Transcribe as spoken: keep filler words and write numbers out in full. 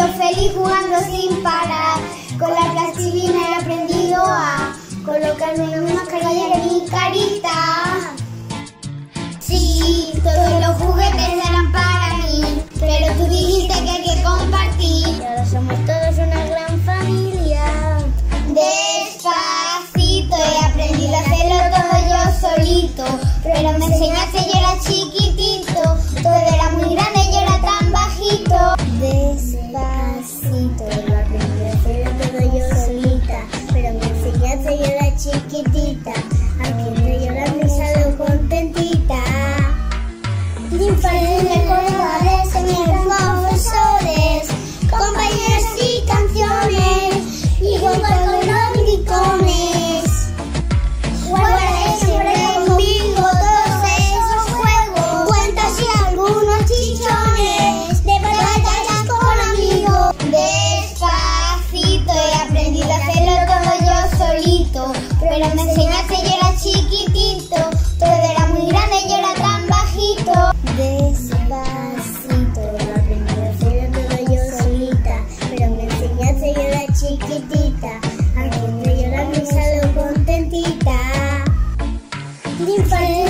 yo feliz jugando sin parar. Con la plastilina he aprendido a colocarme una mascarilla en mi carita. Sí, todos los juguetes eran para mí, pero tú dijiste que hay que compartir. Y ahora somos todos una gran familia. Despacito he aprendido a hacerlo todo yo solito, pero me enseñaste y yo era chiquitito. Todo era muy grande y yo era tan bajito. Despacito he aprendido a hacerlo todo yo solita, pero me enseñaste y yo era chiquitita. Aquí estoy llorando y salgo contentita. De infantil recordaré de mis profesores, compañeros y canciones, y jugar con los rincones. Guardaré siempre conmigo todos esos juegos, cuentos y algunos chichones de batallas con amigos. Despacito he aprendido a hacerlo todo yo solito, pero me enseñaste y yo era chiquitito. Todo era muy grande y yo era tan bajito. Despacito he aprendido a hacerlo todo yo solita, pero me enseñaste y yo era chiquitita. Aquí estoy llorando y salgo contentita. De infantil